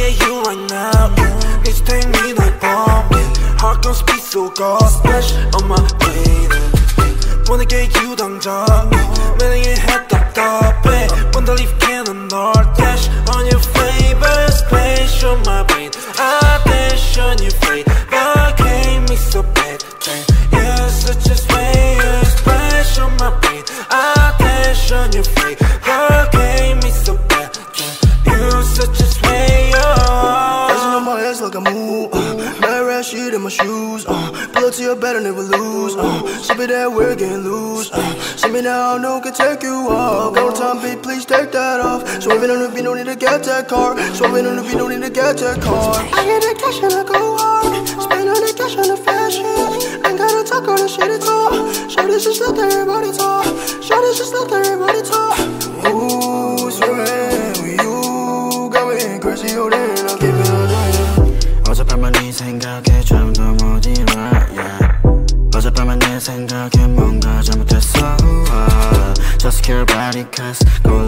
get you right now. Need to take me like bomb. Heart gon' speed so God splash on my plate. Wanna get you 당장 매일 head 답답해. Wanna leave cannon or dash on your favorite splash on my brain. Attention you fade, but hate me so bad. You're such a slayer, splash on my brain. Attention you fade, but hate me so bad. You're such a slayer. Dancing on my ass like I move. Mad rat shit in my shoes. Pull up to your bed and never lose. Sip it that we're getting loose. See me now, no can take you off. Go time, bitch, please take that off. Swerving on the beat, no need to get that car. Swerving on the beat, no need to get that car. I get that cash and I go hard. Spend all the cash on the fashion. Ain't gotta talk all the shit at all. Show this just let everybody talk. Show this just let everybody talk. Ooh, swerving with you. Going crazy, oh then I'll keep it on doing. 어젯밤만 네 생각에 잠도 못 일어 yeah. 어젯밤만 내 생각에 뭔가 잘못했어 Just care about it cause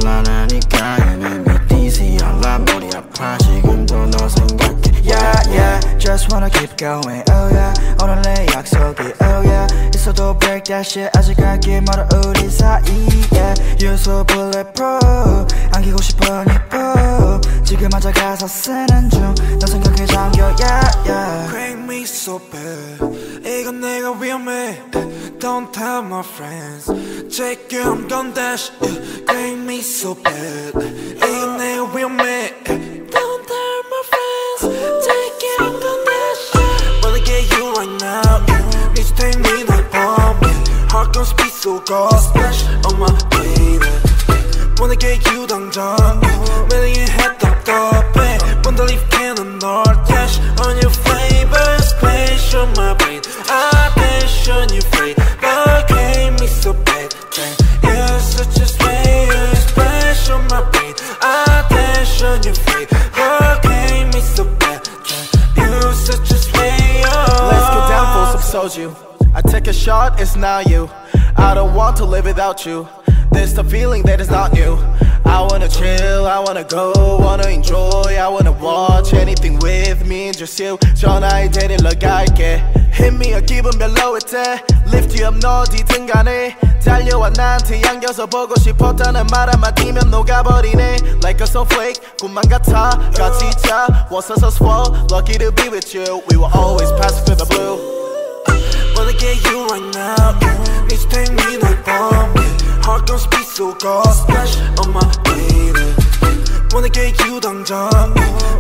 곤란하니까 And make it easy 알아 머리 아파 지금도 너 생각해 Yeah yeah Just wanna keep going oh yeah 오늘 내 약속이 oh yeah 있어도 break that shit 아직 갈 길 멀어 우리 사이에 You're so bulletproof 안기고 싶어 네 뽀 지금 앉아 가사 쓰는 중 너 생각에 잠겨 yeah yeah Crank me so bad 이건 내가 위험해 Don't tell my friends Check you I'm gon' dash Crank me so bad 이건 내가 위험해 Don't tell my friends Check you I'm gon' dash Wanna get you right now Need to take me like bomb Heart gon' speed so God splash on my plate Wanna get you 당장 매일 head 답답해 Wanna leave cannon or dash on your favorite splash on my brain Attention you fade but hate me so bad You're such a slayer splash on my brain Attention you fade but hate me so bad You're such a slayer Let's get down for some soju I take a shot, it's not you I don't want to live without you There's the feeling that is not new I wanna chill, I wanna go, wanna enjoy I wanna watch anything with me and just you 전화에 데리러 갈게 Hit me a 기분 별로일 때 Lift you up 너 어디든 간에 달려와 나한테 안겨서 보고 싶었다는 말 한마디면 녹아버리네 Like a snowflake 꿈만 같아 같이 자 Was so swell, lucky to be with you We will always pass through the blue Wanna get you right now Need to take me like bomb Heart gon' speed so God splash on my plate Wanna get you 당장